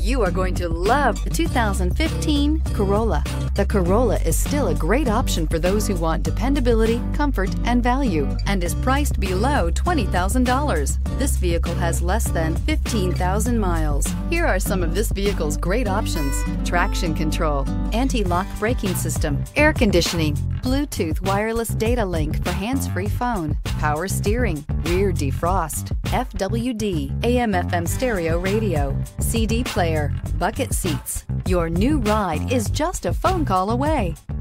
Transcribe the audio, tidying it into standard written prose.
You are going to love the 2015 Corolla. The Corolla is still a great option for those who want dependability, comfort, and value, and is priced below $20,000. This vehicle has less than 15,000 miles. Here are some of this vehicle's great options: traction control, anti-lock braking system, air conditioning, Bluetooth wireless data link for hands-free phone, power steering, rear defrost, FWD, AM/FM stereo radio, CD player, bucket seats. Your new ride is just a phone call away.